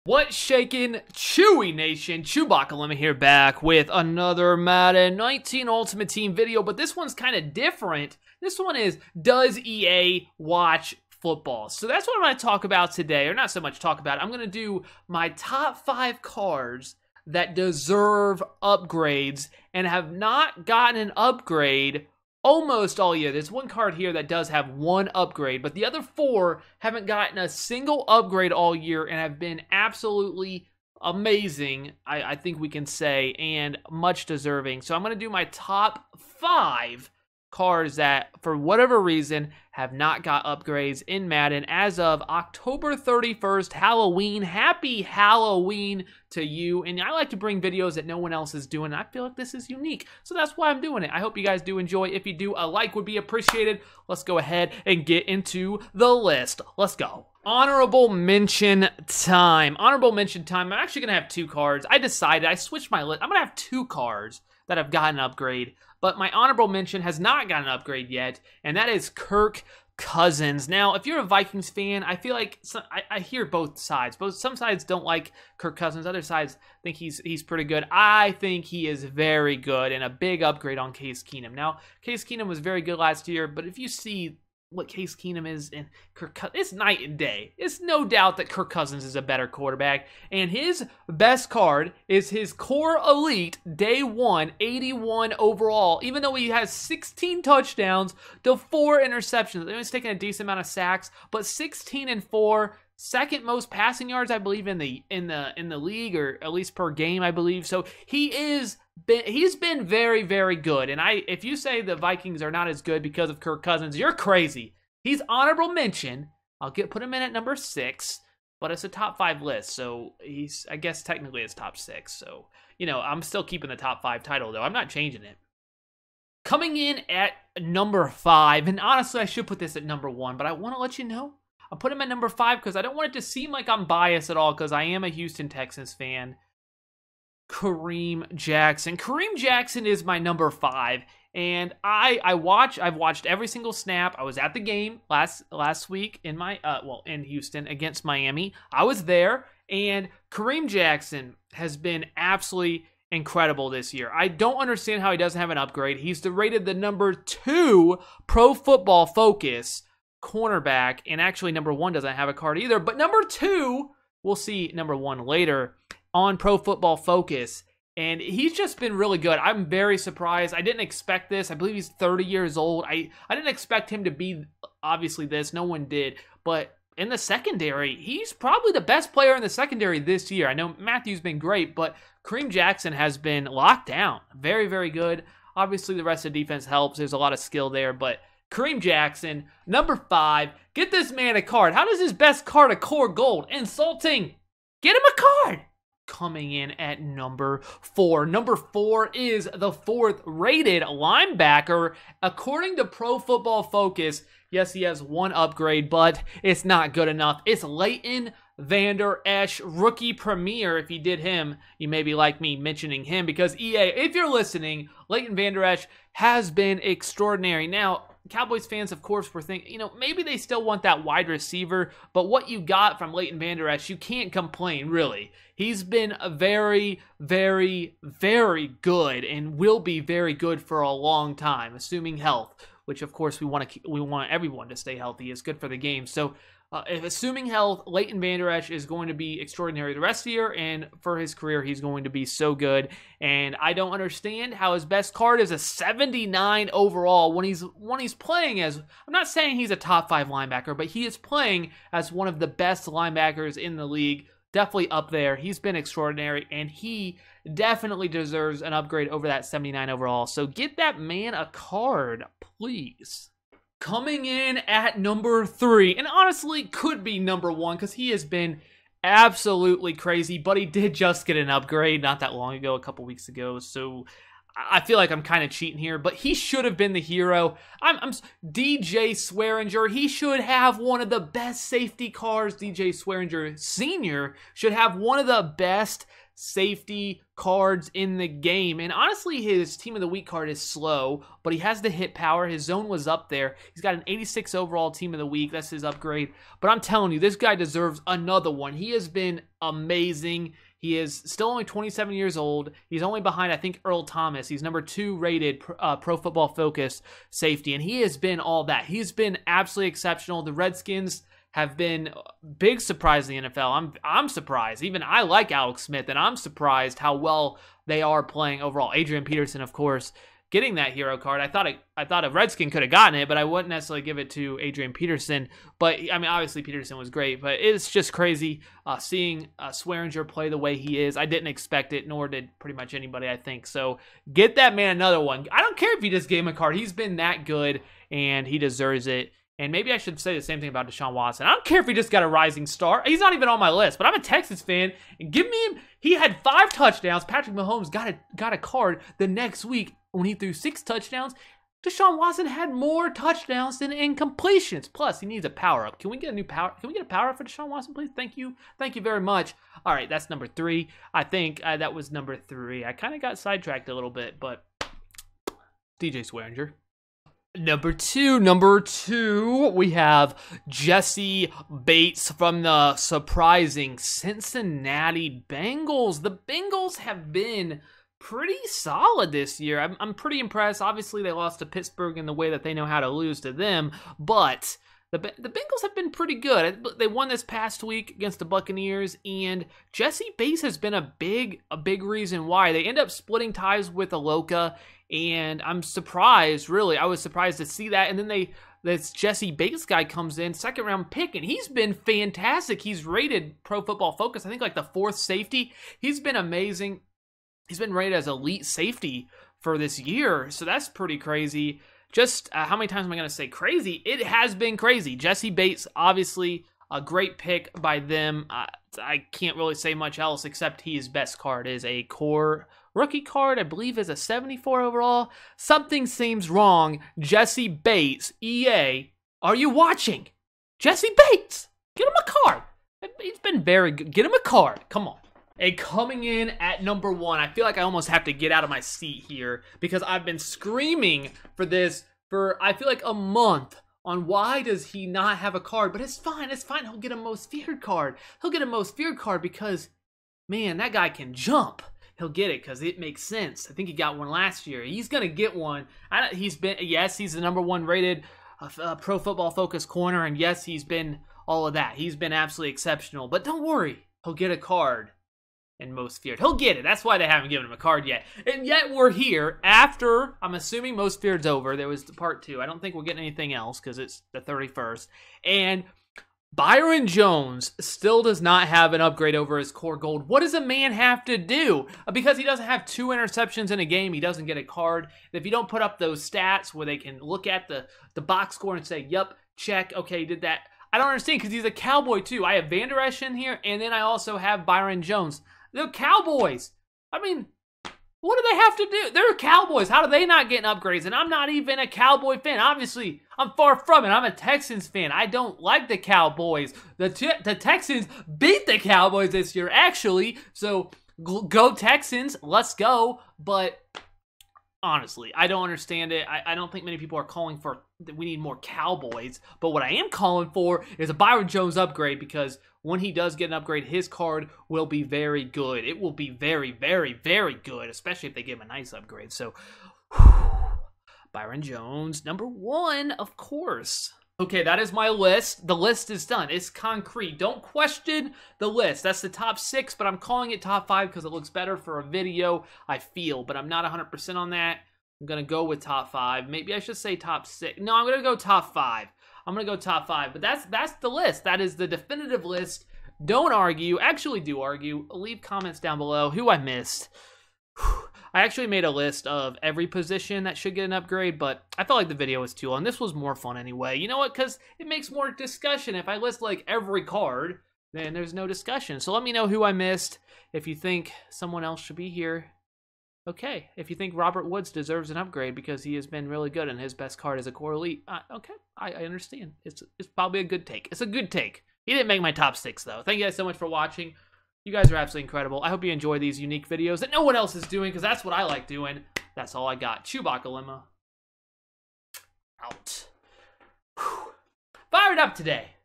What's shaking, Chewy Nation? ChewbaccaLemma here, back with another Madden 19 Ultimate Team video, but this one's kind of different. This one is, does EA watch football? So that's what I'm going to talk about today, or not so much talk about. I'm going to do my top 5 cards that deserve upgrades and have not gotten an upgrade almost all year. There's one card here that does have one upgrade, but the other 4 haven't gotten a single upgrade all year and have been absolutely amazing, I think we can say, and much deserving. So I'm going to do my top 5 cards that, for whatever reason, have not got upgrades in Madden as of October 31st, Halloween. Happy Halloween to you. And I like to bring videos that no one else is doing. I feel like this is unique, so that's why I'm doing it. I hope you guys do enjoy. If you do, a like would be appreciated. Let's go ahead and get into the list. Let's go. Honorable mention time. Honorable mention time. I'm actually going to have 2 cards. I switched my list. I'm going to have 2 cards that have gotten an upgrade, but my honorable mention has not gotten an upgrade yet, and that is Kirk Cousins. Now, if you're a Vikings fan, I feel like I hear both sides. Some sides don't like Kirk Cousins, other sides think he's pretty good. I think he is very good and a big upgrade on Case Keenum. Now, Case Keenum was very good last year, but if you see what Case Keenum is and Kirk Cousins, it's night and day. It's no doubt that Kirk Cousins is a better quarterback, and his best card is his Core Elite Day 1 81 overall, even though he has 16 touchdowns to 4 interceptions. He's taken a decent amount of sacks, but 16 and 4, second most passing yards, I believe, in the league, or at least per game, I believe. So he's been very, very good. And if you say the Vikings are not as good because of Kirk Cousins, you're crazy. He's honorable mention. I'll put him in at number 6, but it's a top 5 list, so I guess technically it's top 6. So, you know, I'm still keeping the top 5 title, though. I'm not changing it. Coming in at number 5, and honestly, I should put this at number 1, but I want to let you know, I'll put him at number 5 because I don't want it to seem like I'm biased at all, because I am a Houston Texans fan. Kareem Jackson. Kareem Jackson is my number 5, and I've watched every single snap. I was at the game last week in in Houston against Miami. I was there, and Kareem Jackson has been absolutely incredible this year. I don't understand how he doesn't have an upgrade. He's rated the number 2 Pro Football Focus cornerback, and actually number 1 doesn't have a card either, but number 2, we'll see number 1 later on Pro Football Focus, and he's just been really good. I'm very surprised. I didn't expect this. I believe he's 30 years old. I didn't expect him to be obviously this. No one did, but in the secondary, he's probably the best player in the secondary this year. I know Matthew's been great, but Kareem Jackson has been locked down. Very, very good. Obviously, the rest of the defense helps. There's a lot of skill there, but Kareem Jackson, number 5. Get this man a card. How does his best card a Core Gold? Insulting. Get him a card. Coming in at number 4. Number 4 is the 4th rated linebacker. According to Pro Football Focus, yes, he has 1 upgrade, but it's not good enough. It's Leighton Vander Esch, rookie premier. If you did him, you maybe like me mentioning him, because EA, if you're listening, Leighton Vander Esch has been extraordinary. Now, Cowboys fans, of course, were thinking, you know, maybe they still want that wide receiver, but what you got from Leighton Vander Esch, you can't complain, really. He's been very, very, very good and will be very good for a long time, assuming health, which, of course, we want everyone to stay healthy. It's good for the game. So, if assuming health, Leighton Vander Esch is going to be extraordinary the rest of the year, and for his career, he's going to be so good. And I don't understand how his best card is a 79 overall when he's playing as, I'm not saying he's a top 5 linebacker, but he is playing as one of the best linebackers in the league. Definitely up there. He's been extraordinary, and he definitely deserves an upgrade over that 79 overall. So get that man a card, please. Coming in at number 3, and honestly could be number 1 because he has been absolutely crazy, but he did just get an upgrade not that long ago, a couple weeks ago, so I feel like I'm kind of cheating here, but he should have been the hero. I'm DJ Swearinger. He should have one of the best safety cards. DJ Swearinger Sr. should have one of the best safety cards in the game. And honestly, his Team of the Week card is slow, but he has the hit power. His zone was up there. He's got an 86 overall Team of the Week. That's his upgrade. But I'm telling you, this guy deserves another one. He has been amazing. He is still only 27 years old. He's only behind, I think, Earl Thomas. He's number 2 rated Pro Football Focus safety, and he has been all that. He's been absolutely exceptional. The Redskins have been big surprise in the NFL. I'm surprised. Even I like Alex Smith, and I'm surprised how well they are playing overall. Adrian Peterson, of course, getting that hero card. I thought a Redskin could have gotten it, but I wouldn't necessarily give it to Adrian Peterson. But I mean, obviously Peterson was great, but it's just crazy seeing Swearinger play the way he is. I didn't expect it, nor did pretty much anybody, I think. So get that man another one. I don't care if you just gave him a card. He's been that good, and he deserves it. And maybe I should say the same thing about Deshaun Watson. I don't care if he just got a rising star. He's not even on my list, but I'm a Texas fan. And give me him. He had 5 touchdowns. Patrick Mahomes got a card the next week when he threw 6 touchdowns. Deshaun Watson had more touchdowns than incompletions. Plus, he needs a power up. Can we get a new power? Can we get a power up for Deshaun Watson, please? Thank you. Thank you very much. All right, that's number 3. I think that was number 3. I kind of got sidetracked a little bit, but DJ Swearinger. Number two, we have Jesse Bates from the surprising Cincinnati Bengals. The Bengals have been pretty solid this year. I'm pretty impressed. Obviously, they lost to Pittsburgh in the way that they know how to lose to them, but the Bengals have been pretty good. They won this past week against the Buccaneers, and Jesse Bates has been a big reason why. They end up splitting ties with Aloka, and I'm surprised, really. I was surprised to see that, and then this Jesse Bates guy comes in, 2nd round pick, and he's been fantastic. He's rated Pro Football Focus, I think like the 4th safety. He's been amazing. He's been rated as elite safety for this year, so that's pretty crazy. Just how many times am I going to say crazy? It has been crazy. Jesse Bates, obviously a great pick by them. I can't really say much else except his best card is a core rookie card. I believe is a 74 overall. Something seems wrong. Jesse Bates, EA, are you watching? Jesse Bates, get him a card. He's been very good. Get him a card. Come on. And coming in at number 1, I feel like I almost have to get out of my seat here because I've been screaming for this for, I feel like, a month on why does he not have a card. But it's fine. He'll get a most feared card. He'll get a most feared card because, man, that guy can jump. He'll get it because it makes sense. I think he got one last year. He's going to get one. He's the number 1 rated Pro Football Focus corner. And yes, he's been all of that. He's been absolutely exceptional. But don't worry. He'll get a card. And most feared. He'll get it. That's why they haven't given him a card yet. And yet we're here after, I'm assuming most feared's over. There was the part 2. I don't think we're getting anything else because it's the 31st. And Byron Jones still does not have an upgrade over his core gold. What does a man have to do? Because he doesn't have 2 interceptions in a game, he doesn't get a card. If you don't put up those stats where they can look at the box score and say, yep, check, okay, did that. I don't understand because he's a Cowboy too. I have Van Der Esch in here, and then I also have Byron Jones. They're Cowboys. I mean, what do they have to do? They're Cowboys. How do they not get upgrades? And I'm not even a Cowboy fan. Obviously, I'm far from it. I'm a Texans fan. I don't like the Cowboys. The Texans beat the Cowboys this year, actually. So, go Texans. Let's go. But honestly, I don't understand it. I don't think many people are calling for we need more Cowboys. But what I am calling for is a Byron Jones upgrade because when he does get an upgrade, his card will be very good. It will be very, very, very good, especially if they give him a nice upgrade. So, Byron Jones, number 1, of course. Okay, that is my list. The list is done. It's concrete. Don't question the list. That's the top 6, but I'm calling it top 5 because it looks better for a video, I feel. But I'm not 100% on that. I'm going to go with top 5. Maybe I should say top 6. No, I'm going to go top 5. I'm going to go top 5. But that's the list. That is the definitive list. Don't argue. Actually, do argue. Leave comments down below who I missed. I actually made a list of every position that should get an upgrade, but I felt like the video was too long. This was more fun anyway. You know what? Because it makes more discussion. If I list like every card, then there's no discussion. So let me know who I missed. If you think someone else should be here, okay. If you think Robert Woods deserves an upgrade because he has been really good and his best card is a core elite, okay. I understand. It's probably a good take. It's a good take. He didn't make my top 6 though. Thank you guys so much for watching. You guys are absolutely incredible. I hope you enjoy these unique videos that no one else is doing, because that's what I like doing. That's all I got. ChewbaccaLemma. Out. Whew. Fired up today.